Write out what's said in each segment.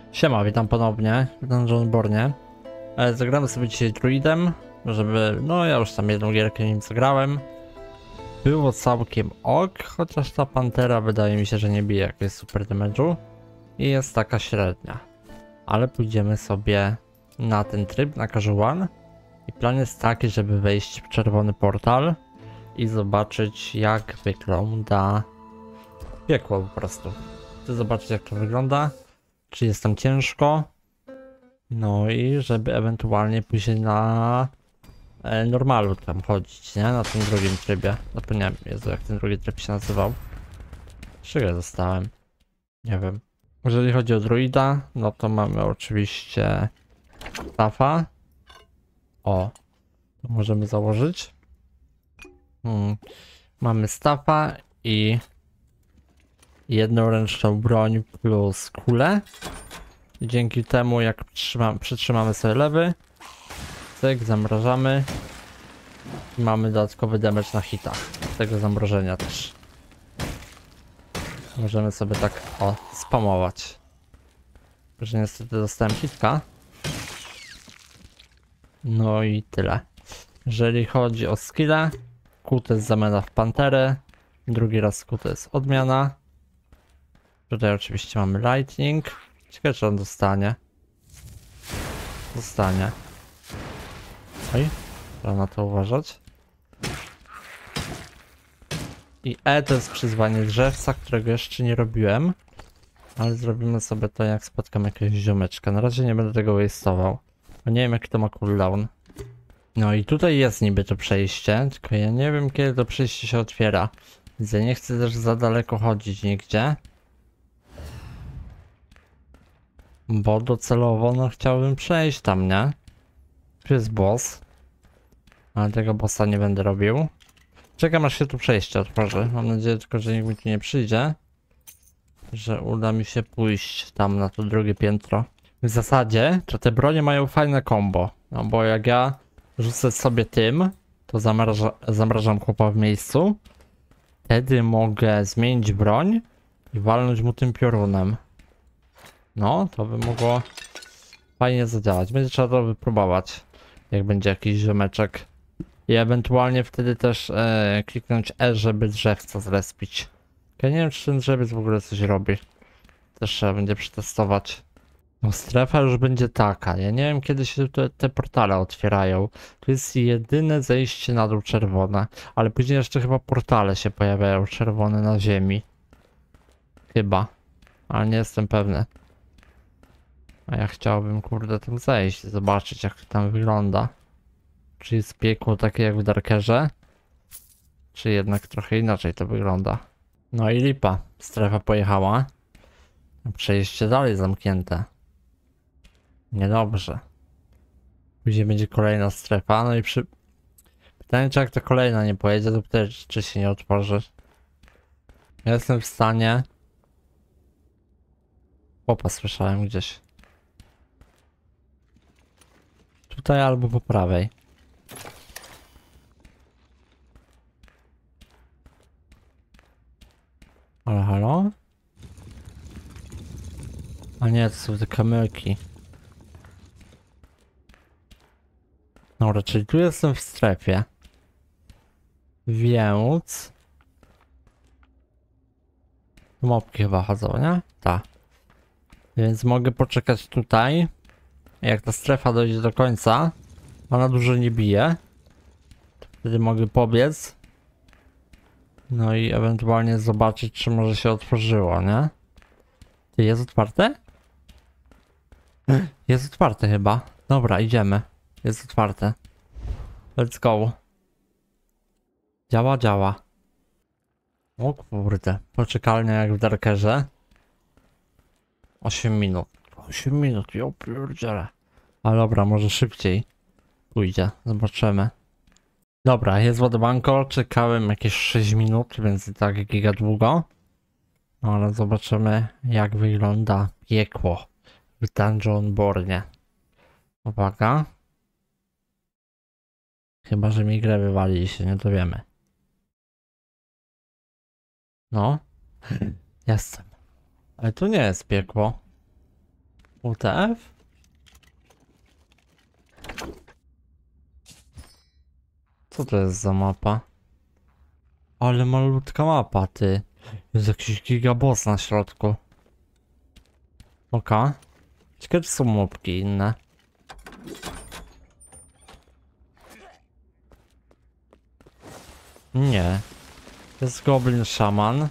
Siema, witam ponownie w Dungeonbornie. Zagramy sobie dzisiaj druidem, żeby... No ja już tam jedną gierkę nim zagrałem. Było całkiem ok, chociaż ta pantera wydaje mi się, że nie bije jakiegoś super damage'u. I jest taka średnia. Ale pójdziemy sobie na ten tryb, na casual. I plan jest taki, żeby wejść w czerwony portal i zobaczyć, jak wygląda piekło po prostu. Chcę zobaczyć, jak to wygląda, czy jest tam ciężko. No i żeby ewentualnie później na normalu tam chodzić, nie? Na tym drugim trybie. Zapomniałem, Jezu, jak ten drugi tryb się nazywał. Czego zostałem? Nie wiem. Jeżeli chodzi o druida, no to mamy oczywiście staffa. O, to możemy założyć. Mamy staffa i jednoręczną broń plus kulę. Dzięki temu, jak przytrzymamy sobie lewy, cyk, zamrażamy i mamy dodatkowy damage na hitach z tego zamrożenia też. Możemy sobie tak spamować. Że niestety dostałem hitka. No i tyle. Jeżeli chodzi o skille, QT jest zamiana w panterę, drugi raz QT jest odmiana. Tutaj oczywiście mamy lightning. Ciekawe, czy on dostanie. Dostanie. Oj, trzeba na to uważać. I to jest przyzwanie drzewca, którego jeszcze nie robiłem. Ale zrobimy sobie to, jak spotkam jakiegoś ziomeczka. Na razie nie będę tego waste'ował. Bo nie wiem, jak to ma cooldown. No i tutaj jest niby to przejście, tylko ja nie wiem, kiedy to przejście się otwiera. Więc ja nie chcę też za daleko chodzić nigdzie. Bo docelowo no chciałbym przejść tam, nie? Tu jest boss. Ale tego bossa nie będę robił. Czekam, aż się tu przejście otworzy. Mam nadzieję tylko, że nikt mi tu nie przyjdzie. Że uda mi się pójść tam na to drugie piętro. W zasadzie to te bronie mają fajne combo. No bo jak ja rzucę sobie tym, to zamrażam chłopa w miejscu. Wtedy mogę zmienić broń i walnąć mu tym piorunem. No, to by mogło fajnie zadziałać. Będzie trzeba to wypróbować, jak będzie jakiś ziomeczek. I ewentualnie wtedy też kliknąć E, żeby drzewca zrespić. Ja nie wiem, czy ten drzewiec w ogóle coś robi. Też trzeba będzie przetestować. No, strefa już będzie taka. Ja nie wiem, kiedy się te portale otwierają. Tu jest jedyne zejście na dół czerwone. Ale później jeszcze chyba portale się pojawiają czerwone na ziemi. Chyba. Ale nie jestem pewny. A ja chciałbym, kurde, tam zejść, zobaczyć, jak to tam wygląda. Czy jest piekło takie jak w Darkerze? Czy jednak trochę inaczej to wygląda? No i lipa. Strefa pojechała. Przejście dalej zamknięte. Niedobrze. Później będzie kolejna strefa, no i pytanie, czy jak to kolejna nie pojedzie, to też czy się nie otworzy. Ja jestem w stanie... Chłopa słyszałem gdzieś. Tutaj albo po prawej. Ale halo? A nie, to są te kamyki. Dobra, czyli tu jestem w strefie. Więc... Mopki chyba chodzą, nie? Tak. Więc mogę poczekać tutaj. Jak ta strefa dojdzie do końca, ona dużo nie bije. Wtedy mogę pobiec. No i ewentualnie zobaczyć, czy może się otworzyło, nie? Ty, jest otwarte? Jest otwarte chyba. Dobra, idziemy. Jest otwarte. Let's go. Działa, działa. O kurde. Poczekalnia jak w Darkerze. 8 minut. 8 minut, jo pierdziele. Ale dobra, może szybciej pójdzie. Zobaczymy. Dobra, jest ładowanko. Czekałem jakieś 6 minut, więc i tak giga długo. No ale zobaczymy, jak wygląda piekło w Dungeonbornie. Uwaga. Chyba, że mi grę wywalili się, nie dowiemy. No. Jestem. Ale to nie jest piekło. UTF? Co to jest za mapa? Ale malutka mapa, ty. Jest jakiś gigaboss na środku. Oka. Ciekawe, czy są mopki inne. Nie. Jest goblin szaman.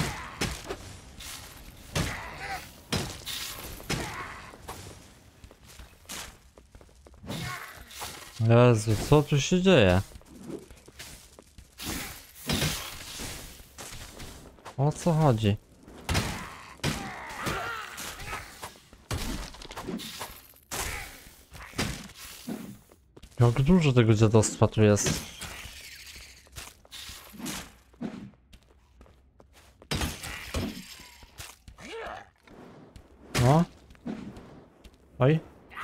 Jezu, co tu się dzieje? O co chodzi? Jak dużo tego dziadostwa tu jest. No. Oj.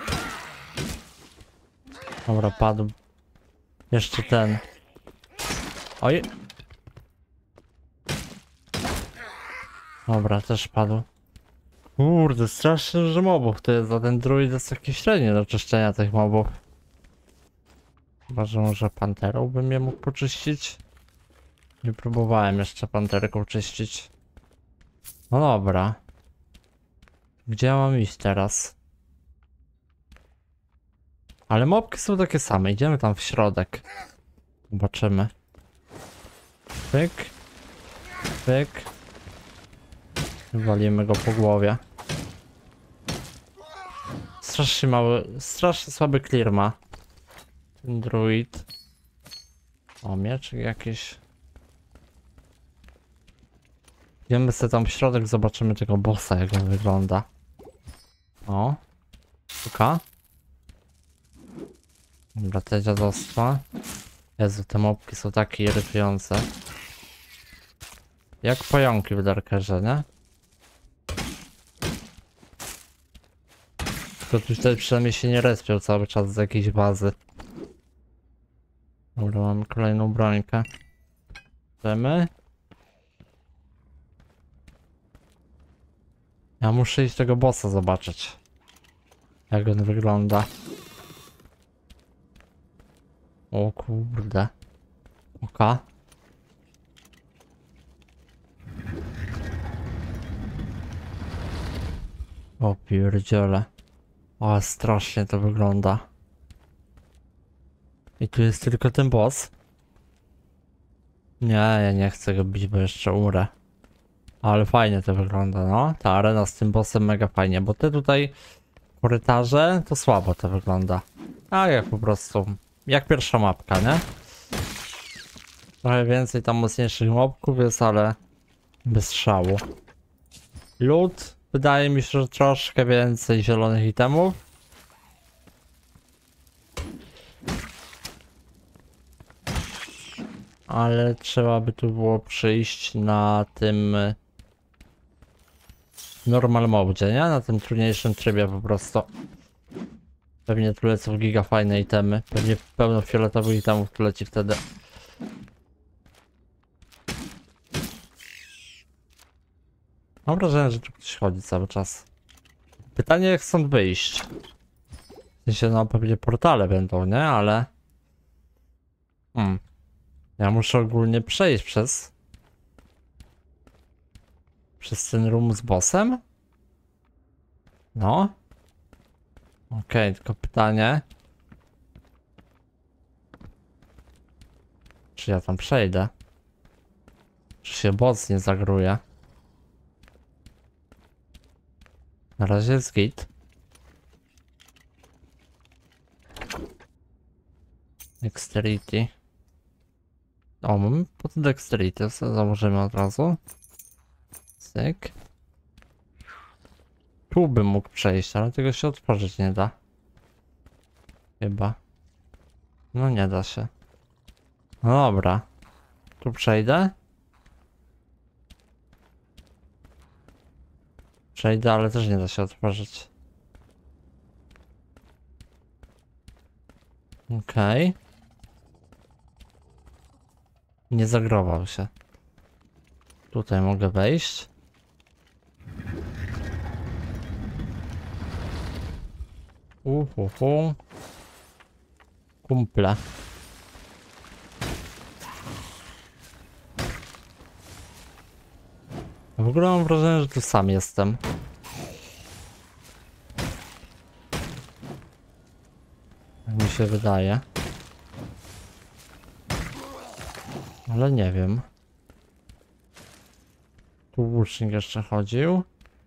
Dobra, padł. Jeszcze ten. Oj. Dobra, też padł. Kurde, strasznie dużo mobów to jest, za ten druid jest taki średni do czyszczenia tych mobów. Chyba, że może panterą bym je mógł poczyścić. Nie próbowałem jeszcze panterką czyścić. No dobra. Gdzie ja mam iść teraz? Ale mobki są takie same, idziemy tam w środek. Zobaczymy. Pyk. Pyk. Walimy go po głowie. Strasznie mały, strasznie słaby clear ma. Ten druid. O, mieczyk jakiś. Idziemy sobie tam w środek, zobaczymy tego bossa, jak on wygląda. O. Szuka. Dobra, te dziadostwa. Jezu, te mopki są takie irytujące. Jak pająki w Darkerze, nie? Tylko tutaj przynajmniej się nie respią cały czas z jakiejś bazy. Dobra, mamy kolejną brońkę. Idziemy. Ja muszę iść tego bossa zobaczyć. Jak on wygląda. O kurde. Oka. O pierdziele. O, strasznie to wygląda. I tu jest tylko ten boss. Nie, ja nie chcę go bić, bo jeszcze umrę. Ale fajnie to wygląda, no. Ta arena z tym bossem mega fajnie, bo te tutaj korytarze to słabo to wygląda. A jak po prostu, jak pierwsza mapka, nie? Trochę więcej tam mocniejszych mobków jest, ale bez szału. Loot, wydaje mi się, że troszkę więcej zielonych itemów. Ale trzeba by tu było przyjść na tym normal modzie, nie? Na tym trudniejszym trybie po prostu. Pewnie tu lecą giga fajne itemy. Pewnie pełno fioletowych itemów tu leci wtedy. Mam wrażenie, że tu ktoś chodzi cały czas. Pytanie, jak stąd wyjść? W sensie, no pewnie portale będą, nie? Ale... Ja muszę ogólnie przejść przez ten room z bossem? No. Okej, tylko pytanie. Czy ja tam przejdę? Czy się boss nie zagruje? Na razie jest git. Dexterity. O, mamy pod dexterity, założymy od razu. Cyk. Tu bym mógł przejść, ale tego się otworzyć nie da. Chyba. No nie da się. No dobra. Tu przejdę. Przejdę, ale też nie da się otworzyć. Okej. Nie zagrował się. Tutaj mogę wejść. Kumple. W ogóle mam wrażenie, że tu sam jestem. Jak mi się wydaje. Ale nie wiem. Tu łucznik jeszcze chodził.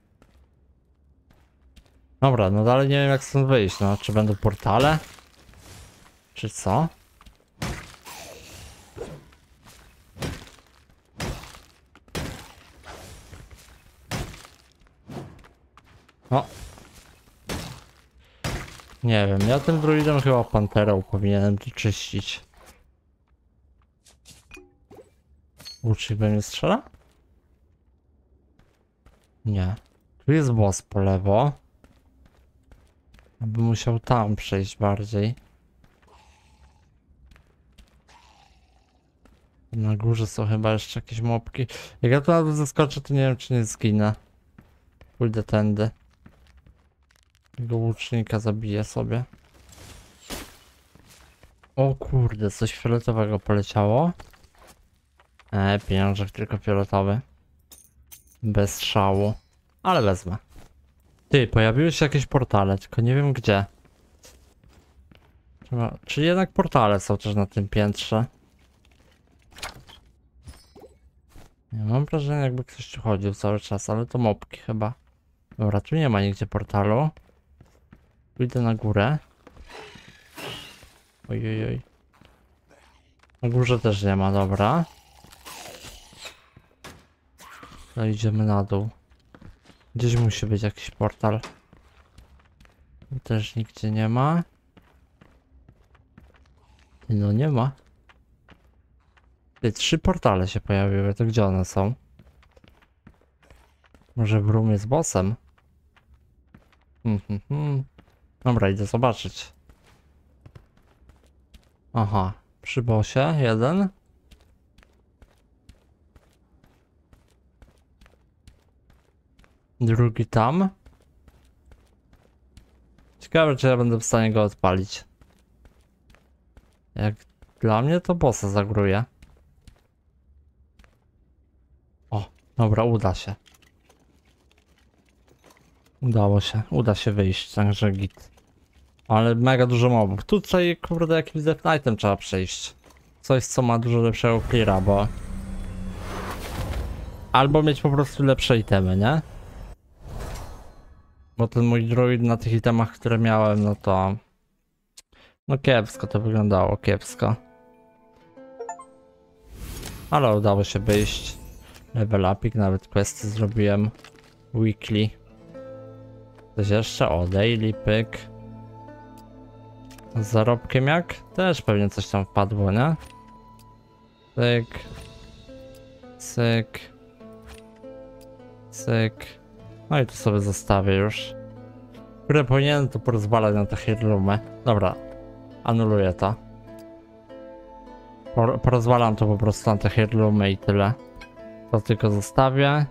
Dobra, no dalej nie wiem jak stąd wyjść, no. Czy będą portale? Czy co? O! Nie wiem, ja tym druidem chyba panterą powinienem tu czyścić. Łucznik we mnie strzela? Nie. Tu jest boss po lewo. Bym musiał tam przejść bardziej. Na górze są chyba jeszcze jakieś mopki. Jak ja tu nawet zeskoczę, to nie wiem czy nie zginę. Pójdę tędy. Tego łucznika zabiję sobie. O kurde, coś fioletowego poleciało. Pieniążek tylko fioletowy. Bez szału. Ale wezmę. Ty, pojawiły się jakieś portale, tylko nie wiem gdzie. Czy jednak portale są też na tym piętrze? Nie mam wrażenia jakby ktoś tu chodził cały czas, ale to mopki chyba. Dobra, tu nie ma nigdzie portalu. Pójdę na górę. Ojojoj. Na górze też nie ma, dobra. No idziemy na dół. Gdzieś musi być jakiś portal. Tu też nigdzie nie ma. No nie ma. Te 3 portale się pojawiły, to gdzie one są? Może w roomie z bossem? Dobra, idę zobaczyć. Aha, przy bossie jeden. Drugi tam. Ciekawe, czy ja będę w stanie go odpalić. Jak dla mnie to bossa zagruje. O, dobra, uda się. Udało się, uda się wyjść, także git. Ale mega dużo mobów. Tutaj kurde jakimś Death Knightem trzeba przejść. Coś co ma dużo lepszego cleara, bo... Albo mieć po prostu lepsze itemy, nie? Bo ten mój druid na tych itemach, które miałem, no to... No kiepsko to wyglądało, kiepsko. Ale udało się wyjść. Level upik, nawet questy zrobiłem. Weekly. Coś jeszcze? O, daily, pyk. Z zarobkiem jak? Też pewnie coś tam wpadło, nie? Cyk. Cyk. Cyk. No i tu sobie zostawię już. Które powinienem to porozwalać na te heirloomy. Dobra. Anuluję to. Porozwalam to po prostu na te heirloomy i tyle. To tylko zostawię.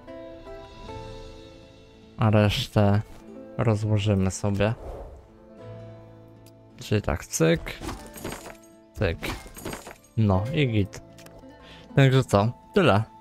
A resztę rozłożymy sobie. Czyli tak, cyk. Cyk. No i git. Także co? Tyle.